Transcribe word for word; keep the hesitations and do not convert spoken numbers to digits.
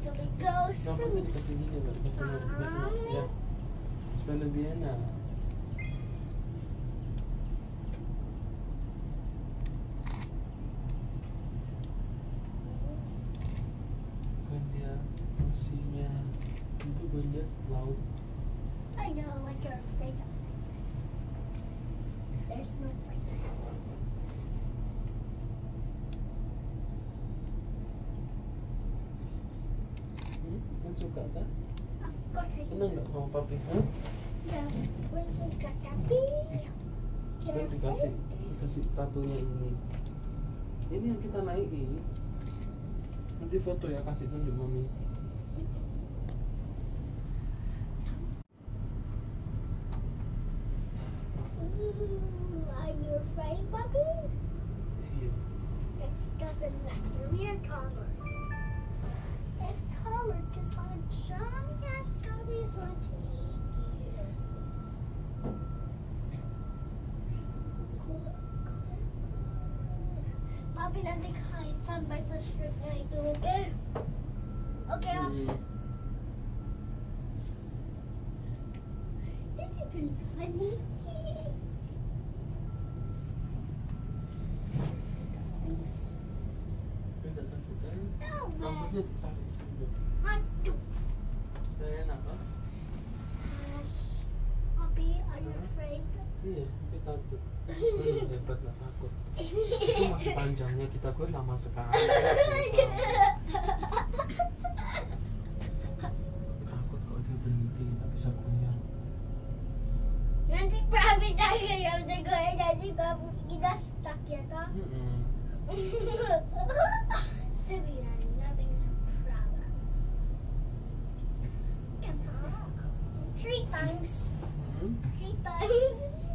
little bit goes Kenapa from dikasih gini, Mbak? Dikasih dikasih ya. Supaya lebih enak. Kan dia fungsinya untuk melihat laut. I know, like you're afraid of things. There's no fight. Hmm? Kan suka kan? Of course I Senang nggak sama papi? Hah? Yeah, when suka tapi Kan dikasih dikasih tatunya ini. Ini yang kita naiki. Nanti foto ya, kasih tunjuk mami. Ooh, are you afraid, puppy? Iya. It doesn't matter. We're color. If color just on giant gummies want to eat you. Papi, nanti kahit sampai ke stripnya itu, oke? Okay? Oke, okay, Hmm. This is really funny. Beda takut kan? No, man. Rambutnya ditarik juga. Aduh. Supaya enak kan? Yes. Papi, are you afraid? Iya, tapi takut. Hmm, hebat nggak takut. Itu masih panjangnya, kita gue lama sekali. Takut kalau dia berhenti, tak bisa goyang. Nanti papi tanya yang jago nanti kamu kita stuck ya toh? Mm-mm. Silly, nothing's a problem. Come on. Three times. Hmm? Three times.